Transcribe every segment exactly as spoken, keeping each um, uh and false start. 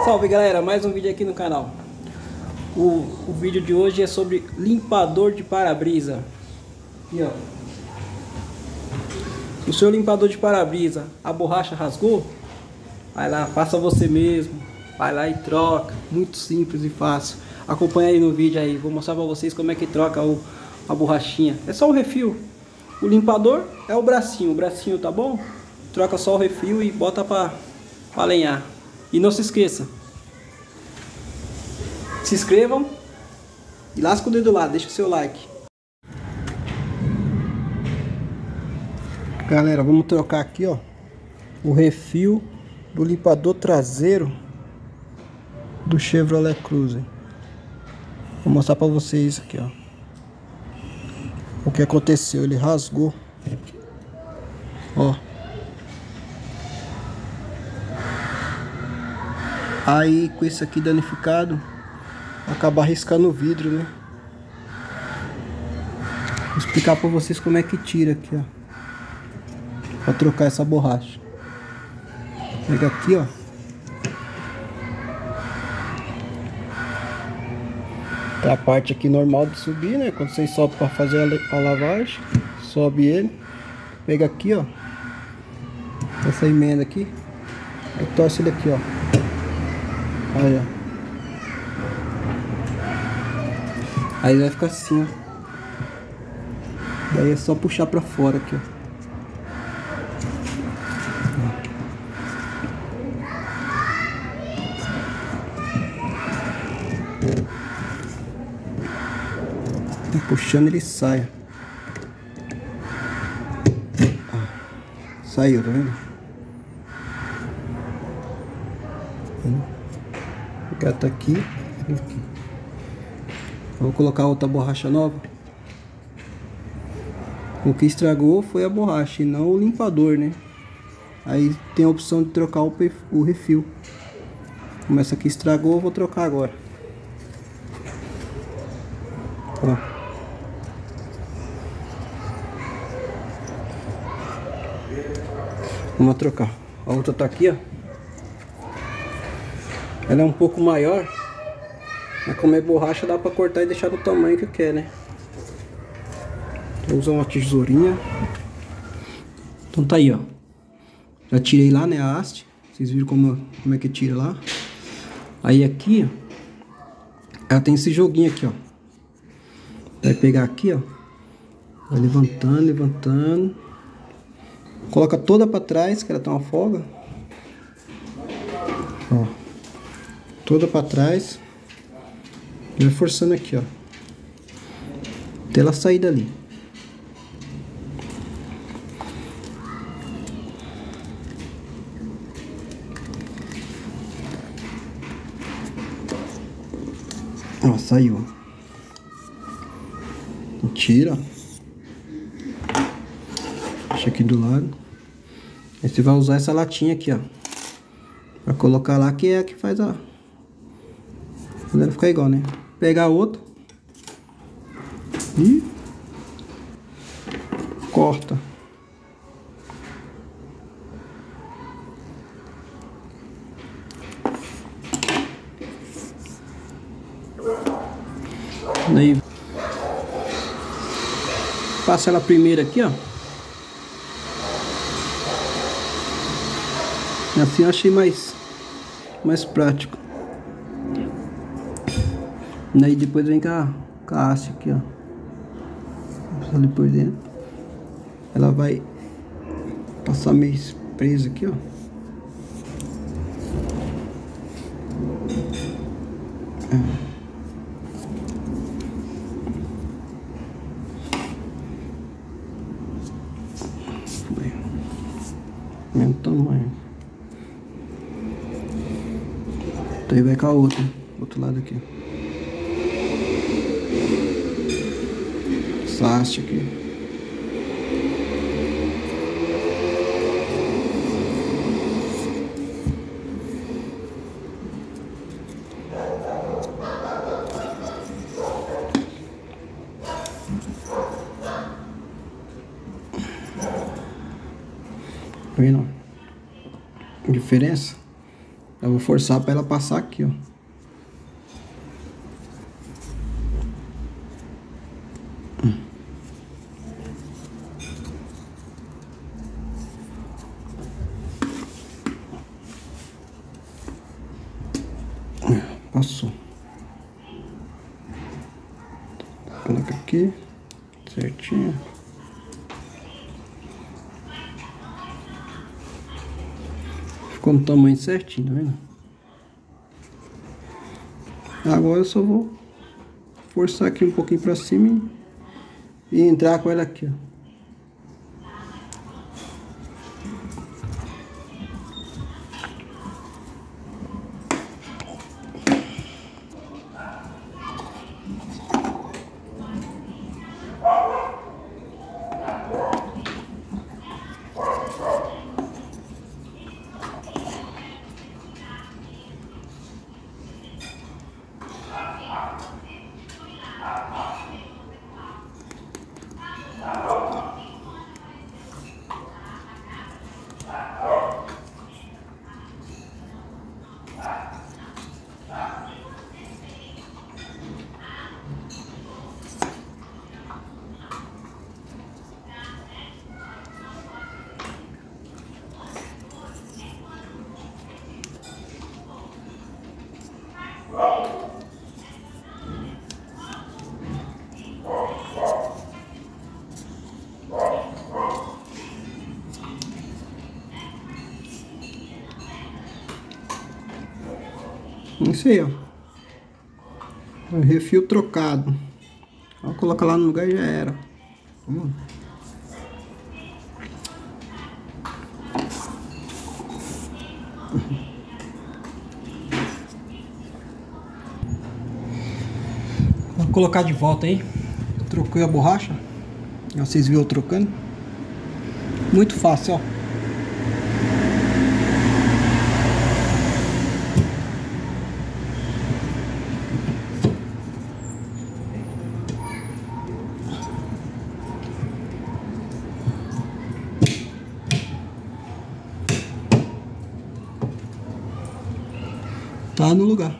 Salve galera, mais um vídeo aqui no canal. O, o vídeo de hoje é sobre limpador de para-brisa. Aqui, ó. O seu limpador de para-brisa, a borracha rasgou? Vai lá, faça você mesmo. Vai lá e troca. Muito simples e fácil. Acompanha aí no vídeo aí. Vou mostrar pra vocês como é que troca o, a borrachinha. É só o refil. O limpador é o bracinho. O bracinho tá bom? Troca só o refil e bota pra, pra alinhar. E não se esqueça, se inscrevam e lasca o dedo lá, deixa o seu like. Galera, vamos trocar aqui, ó, o refil do limpador traseiro do Chevrolet Cruze. Vou mostrar pra vocês aqui, ó, o que aconteceu. Ele rasgou, ó. Aí com esse aqui danificado, acabar riscando o vidro, né? Vou explicar pra vocês como é que tira aqui, ó, pra trocar essa borracha. Pega aqui, ó. Tem a parte aqui normal de subir, né? Quando vocês sobem pra fazer a, a lavagem, sobe ele. Pega aqui, ó, essa emenda aqui, aí torce ele aqui, ó. Aí, ó. Aí vai ficar assim, ó. Daí é só puxar pra fora aqui, ó. E puxando ele sai. Ah, saiu, tá vendo? Tá aqui, aqui. Vou colocar outra borracha nova. O que estragou foi a borracha e não o limpador, né? Aí tem a opção de trocar o, o refil. Como essa aqui estragou, eu vou trocar agora. Ó. Vamos trocar. A outra tá aqui, ó. Ela é um pouco maior, mas como é borracha dá pra cortar e deixar do tamanho que quer, né? Vou usar uma tesourinha. Então tá aí, ó. Já tirei lá, né, a haste. Vocês viram como, como é que tira lá. Aí aqui, ó, ela tem esse joguinho aqui, ó. Vai pegar aqui, ó. Vai levantando, levantando. Coloca toda pra trás, que ela tem uma folga. Ó. Toda pra trás. E vai forçando aqui, ó, até ela sair dali. Ó, saiu. Tira. Deixa aqui do lado. Aí você vai usar essa latinha aqui, ó, pra colocar lá, que é a que faz a... Deve ficar igual, né? Pegar outro e corta. Daí passa ela primeiro aqui, ó. Assim eu achei mais mais prático. Daí depois vem com a, com a haste aqui, ó. Ali por dentro. Ela vai passar meio presa aqui, ó. É. Mesmo tamanho. Então aí vai com a outra, outro lado aqui. Essa haste aqui. Tá vendo a diferença? Eu vou forçar para ela passar aqui, ó. Passou. Coloca aqui certinho. Ficou no tamanho certinho, tá vendo? Agora eu só vou forçar aqui um pouquinho pra cima e, e entrar com ela aqui, ó. Isso aí, ó. O refil trocado. Vou colocar lá no lugar e já era. Hum. Vou colocar de volta aí. Eu troquei a borracha. Vocês viram eu trocando. Muito fácil, ó. Tá no lugar.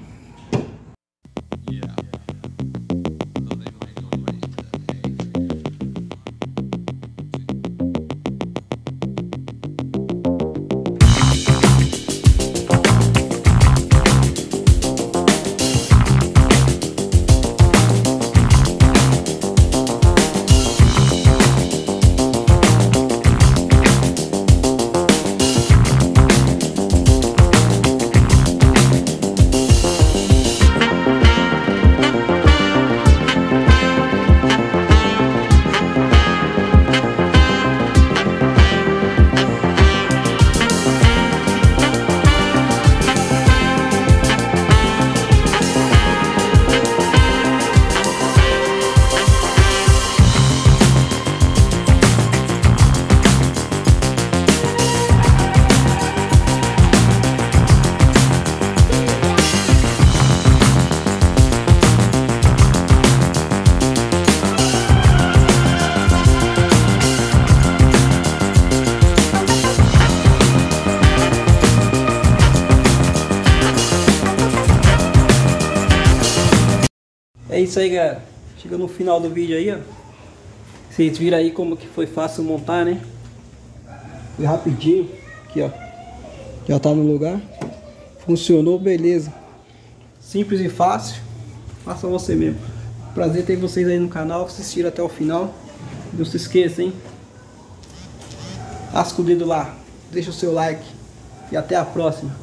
É isso aí, galera. Chega no final do vídeo aí, ó. Vocês viram aí como que foi fácil montar, né? Foi rapidinho. Aqui, ó. Já tá no lugar. Funcionou, beleza. Simples e fácil. Faça você mesmo. Prazer ter vocês aí no canal. Assistiram até o final. Não se esqueça, hein? Lasca o dedo lá. Deixa o seu like. E até a próxima.